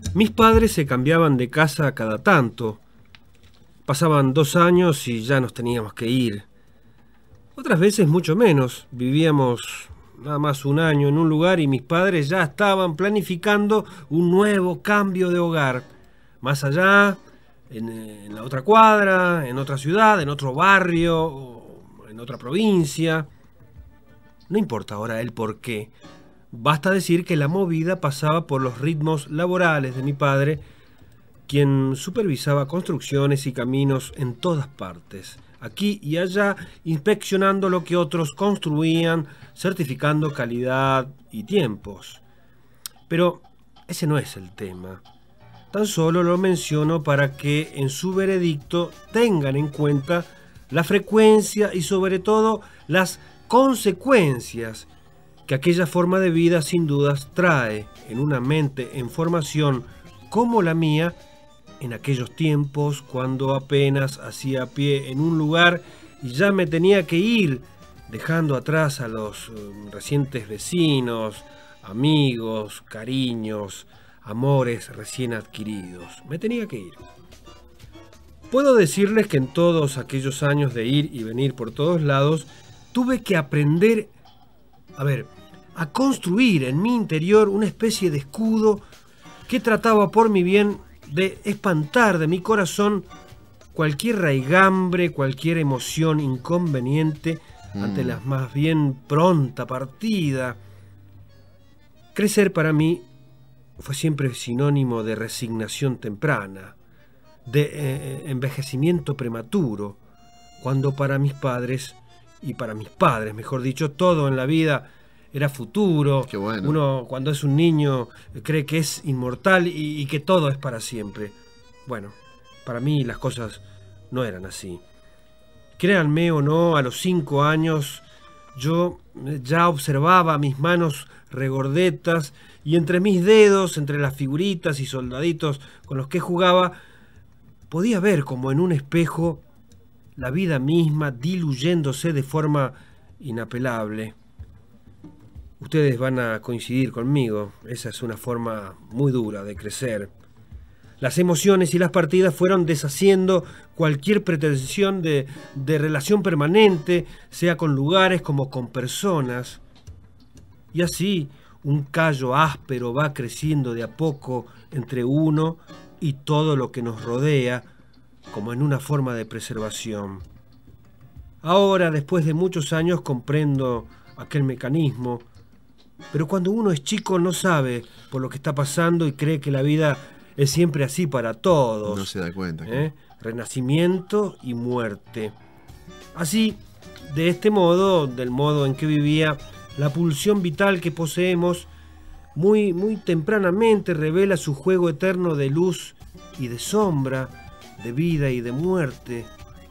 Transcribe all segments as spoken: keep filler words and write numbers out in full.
Mis padres se cambiaban de casa cada tanto. Pasaban dos años y ya nos teníamos que ir. Otras veces mucho menos. Vivíamos nada más un año en un lugar y mis padres ya estaban planificando un nuevo cambio de hogar. Más allá, en, en la otra cuadra, en otra ciudad, en otro barrio, en otra provincia. No importa ahora el por qué. Basta decir que la movida pasaba por los ritmos laborales de mi padre, quien supervisaba construcciones y caminos en todas partes, aquí y allá, inspeccionando lo que otros construían, certificando calidad y tiempos. Pero ese no es el tema. Tan solo lo menciono para que en su veredicto tengan en cuenta la frecuencia y sobre todo las consecuencias que aquella forma de vida sin dudas trae en una mente en formación como la mía en aquellos tiempos cuando apenas hacía pie en un lugar y ya me tenía que ir, dejando atrás a los uh, recientes vecinos, amigos, cariños, amores recién adquiridos. Me tenía que ir. Puedo decirles que en todos aquellos años de ir y venir por todos lados, tuve que aprender, a ver, a construir en mi interior una especie de escudo que trataba por mi bien de espantar de mi corazón cualquier raigambre, cualquier emoción inconveniente mm. ante la más bien pronta partida. Crecer para mí fue siempre sinónimo de resignación temprana, de eh, envejecimiento prematuro, cuando para mis padres, y para mis padres, mejor dicho, todo en la vida era futuro. Qué bueno. Uno cuando es un niño cree que es inmortal y, y que todo es para siempre. Bueno, para mí las cosas no eran así. Créanme o no, a los cinco años yo ya observaba mis manos regordetas y entre mis dedos, entre las figuritas y soldaditos con los que jugaba, podía ver como en un espejo la vida misma diluyéndose de forma inapelable. Ustedes van a coincidir conmigo, esa es una forma muy dura de crecer. Las emociones y las partidas fueron deshaciendo cualquier pretensión de, de relación permanente, sea con lugares como con personas. Y así un callo áspero va creciendo de a poco entre uno y todo lo que nos rodea, como en una forma de preservación. Ahora, después de muchos años, comprendo aquel mecanismo, pero cuando uno es chico no sabe por lo que está pasando y cree que la vida es siempre así para todos. No se da cuenta. ¿Eh? Renacimiento y muerte. Así, de este modo, del modo en que vivía, la pulsión vital que poseemos muy, muy tempranamente revela su juego eterno de luz y de sombra, de vida y de muerte.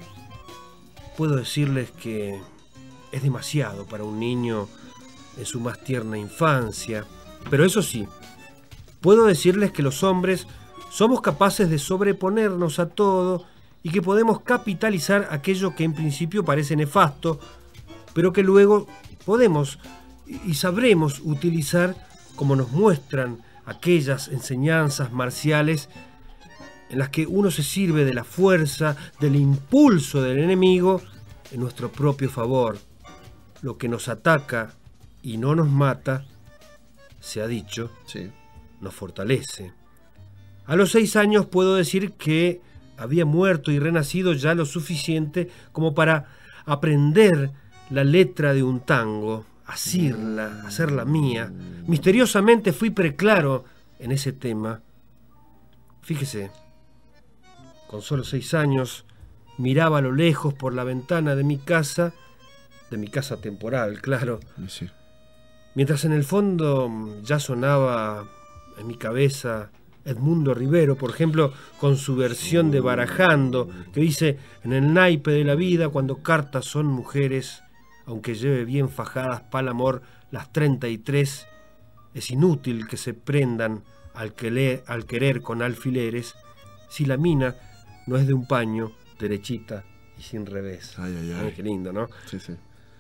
Puedo decirles que es demasiado para un niño en su más tierna infancia, pero eso sí, puedo decirles que los hombres somos capaces de sobreponernos a todo y que podemos capitalizar aquello que en principio parece nefasto, pero que luego podemos y sabremos utilizar como nos muestran aquellas enseñanzas marciales en las que uno se sirve de la fuerza, del impulso del enemigo en nuestro propio favor. Lo que nos ataca y no nos mata, se ha dicho, sí, nos fortalece. A los seis años puedo decir que había muerto y renacido ya lo suficiente como para aprender la letra de un tango, asirla, hacerla mía. Misteriosamente fui preclaro en ese tema. Fíjese, con solo seis años miraba a lo lejos por la ventana de mi casa, de mi casa temporal, claro, sí. Mientras en el fondo ya sonaba en mi cabeza Edmundo Rivero, por ejemplo, con su versión de Barajando, que dice: en el naipe de la vida, cuando cartas son mujeres, aunque lleve bien fajadas pa'l amor las treinta y tres, es inútil que se prendan al, que le, al querer con alfileres, si la mina no es de un paño, derechita y sin revés. Ay, ay, ay. Ay, qué lindo, ¿no? Sí, sí.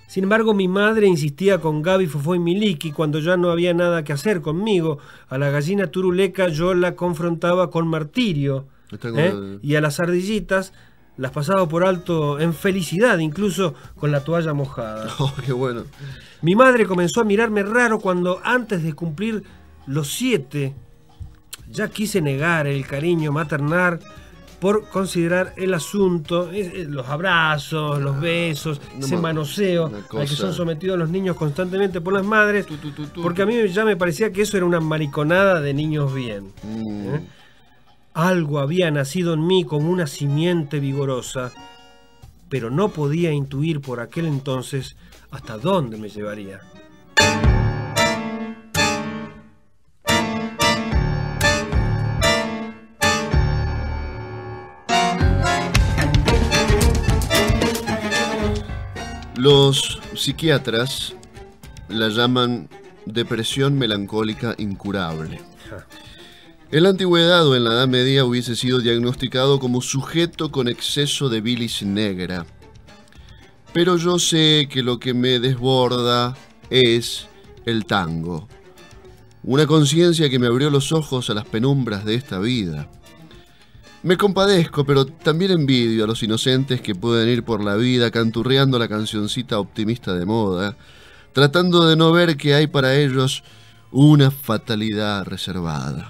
Sin embargo, mi madre insistía con Gaby, Fofó y Miliki cuando ya no había nada que hacer conmigo. A la gallina turuleca yo la confrontaba con martirio, ¿eh? Y a las ardillitas las pasaba por alto en felicidad, incluso con la toalla mojada. Oh, qué bueno. Mi madre comenzó a mirarme raro cuando, antes de cumplir los siete, ya quise negar el cariño maternal por considerar el asunto, los abrazos, los besos, no, ese manoseo al que son sometidos los niños constantemente por las madres, tu, tu, tu, tu, porque a mí ya me parecía que eso era una mariconada de niños bien. Mm. ¿Eh? Algo había nacido en mí como una simiente vigorosa, pero no podía intuir por aquel entonces hasta dónde me llevaría. Los psiquiatras la llaman depresión melancólica incurable. En la antigüedad o en la Edad Media hubiese sido diagnosticado como sujeto con exceso de bilis negra. Pero yo sé que lo que me desborda es el tango. Una conciencia que me abrió los ojos a las penumbras de esta vida. Me compadezco, pero también envidio a los inocentes que pueden ir por la vida canturreando la cancioncita optimista de moda, tratando de no ver que hay para ellos una fatalidad reservada.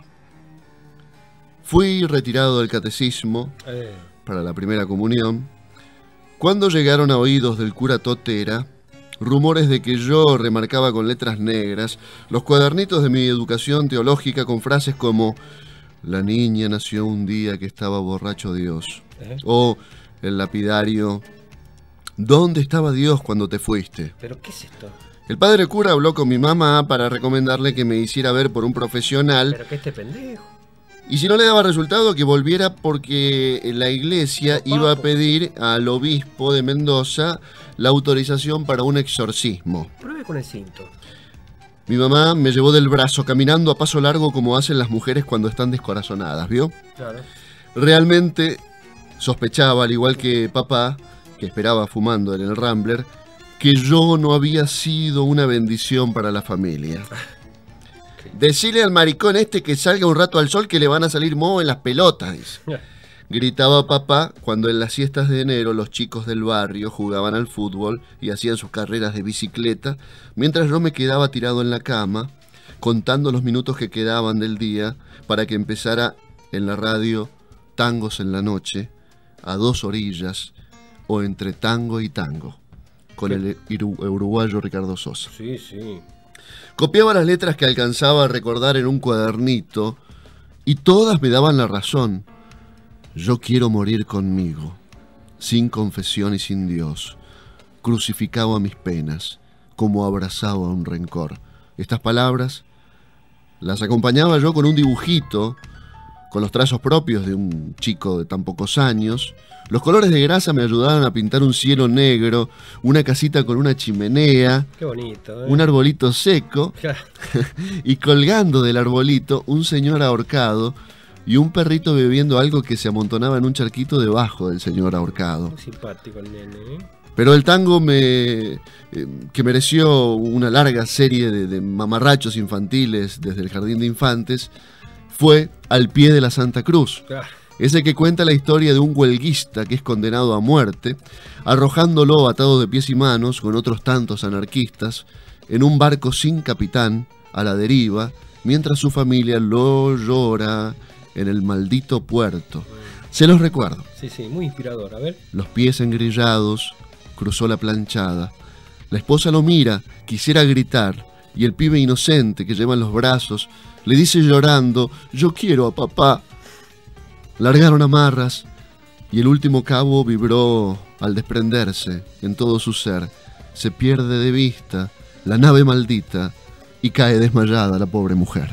Fui retirado del catecismo eh. para la primera comunión, cuando llegaron a oídos del cura Totera rumores de que yo remarcaba con letras negras los cuadernitos de mi educación teológica con frases como «La niña nació un día que estaba borracho Dios», ¿Eh? o el lapidario «¿Dónde estaba Dios cuando te fuiste?». ¿Pero qué es esto? El padre cura habló con mi mamá para recomendarle que me hiciera ver por un profesional. ¿Pero qué este pendejo? Y si no le daba resultado, que volviera porque la iglesia no, iba a pedir al obispo de Mendoza la autorización para un exorcismo. Pruebe con el cinto. Mi mamá me llevó del brazo, caminando a paso largo como hacen las mujeres cuando están descorazonadas, ¿vio? Claro. Realmente sospechaba, al igual que papá, que esperaba fumando en el Rambler, que yo no había sido una bendición para la familia. Decile al maricón este que salga un rato al sol que le van a salir moho en las pelotas. Gritaba papá cuando en las siestas de enero los chicos del barrio jugaban al fútbol y hacían sus carreras de bicicleta, mientras yo me quedaba tirado en la cama, contando los minutos que quedaban del día para que empezara en la radio Tangos en la Noche, A Dos Orillas o Entre Tango y Tango, con el uruguayo Ricardo Sosa. Sí, sí. Copiaba las letras que alcanzaba a recordar en un cuadernito y todas me daban la razón. Yo quiero morir conmigo, sin confesión y sin Dios. Crucificaba mis penas, como abrazaba un rencor. Estas palabras las acompañaba yo con un dibujito, con los trazos propios de un chico de tan pocos años. Los colores de grasa me ayudaban a pintar un cielo negro, una casita con una chimenea, qué bonito, ¿eh? Un arbolito seco, y colgando del arbolito un señor ahorcado y un perrito bebiendo algo que se amontonaba en un charquito debajo del señor ahorcado. Muy simpático el nene, ¿eh? Pero el tango me, eh, que mereció una larga serie de, de mamarrachos infantiles desde el Jardín de Infantes fue Al pie de la Santa Cruz. Claro. Ese que cuenta la historia de un huelguista que es condenado a muerte, arrojándolo atado de pies y manos con otros tantos anarquistas en un barco sin capitán a la deriva, mientras su familia lo llora en el maldito puerto. Se los recuerdo. Sí, sí, muy inspirador. A ver. Los pies engrillados, cruzó la planchada. La esposa lo mira, quisiera gritar, y el pibe inocente que lleva en los brazos le dice llorando: «Yo quiero a papá». Largaron amarras y el último cabo vibró al desprenderse en todo su ser. Se pierde de vista la nave maldita y cae desmayada la pobre mujer.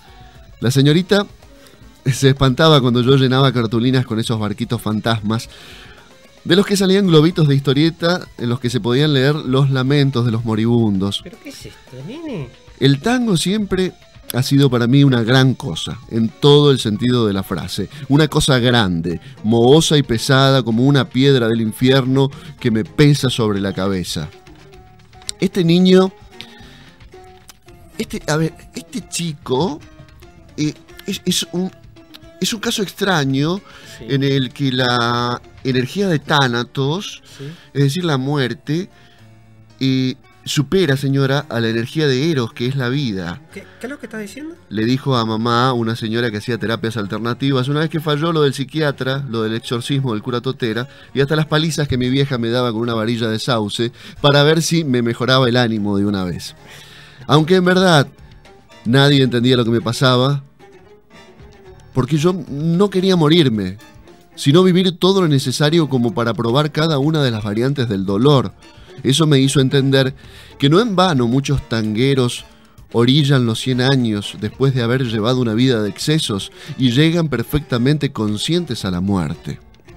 La señorita se espantaba cuando yo llenaba cartulinas con esos barquitos fantasmas, de los que salían globitos de historieta en los que se podían leer los lamentos de los moribundos. ¿Pero qué es esto, nene? El tango siempre ha sido para mí una gran cosa, en todo el sentido de la frase. Una cosa grande, mohosa y pesada como una piedra del infierno que me pesa sobre la cabeza. este niño, este, a ver, este chico eh, es, es, un, es un caso extraño, sí, en el que la energía de Thanatos, sí, es decir, la muerte, eh, supera, señora, a la energía de Eros, que es la vida. ¿Qué, qué es lo que está diciendo? Le dijo a mamá, una señora que hacía terapias alternativas, una vez que falló lo del psiquiatra, lo del exorcismo del cura Totera, y hasta las palizas que mi vieja me daba con una varilla de sauce, para ver si me mejoraba el ánimo de una vez. Aunque en verdad nadie entendía lo que me pasaba, porque yo no quería morirme, sino vivir todo lo necesario como para probar cada una de las variantes del dolor. Eso me hizo entender que no en vano muchos tangueros orillan los cien años después de haber llevado una vida de excesos y llegan perfectamente conscientes a la muerte.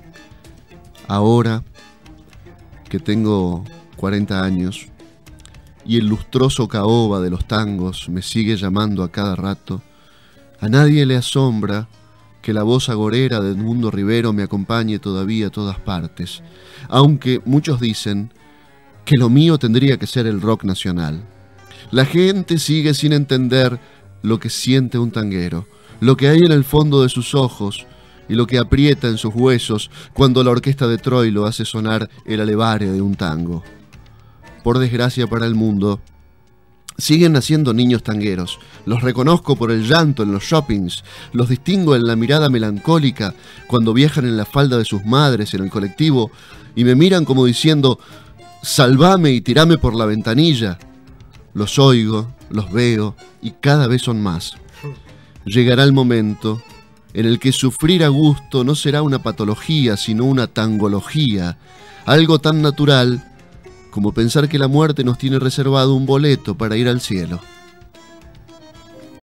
Ahora que tengo cuarenta años y el lustroso caoba de los tangos me sigue llamando a cada rato, a nadie le asombra que la voz agorera de Edmundo Rivero me acompañe todavía a todas partes, aunque muchos dicen que lo mío tendría que ser el rock nacional. La gente sigue sin entender lo que siente un tanguero, lo que hay en el fondo de sus ojos y lo que aprieta en sus huesos cuando la orquesta de Troilo hace sonar el alevare de un tango. Por desgracia para el mundo, siguen naciendo niños tangueros. Los reconozco por el llanto en los shoppings, los distingo en la mirada melancólica cuando viajan en la falda de sus madres en el colectivo y me miran como diciendo: «Salvame y tirame por la ventanilla». Los oigo, los veo y cada vez son más. Llegará el momento en el que sufrir a gusto no será una patología, sino una tangología, algo tan natural como pensar que la muerte nos tiene reservado un boleto para ir al cielo.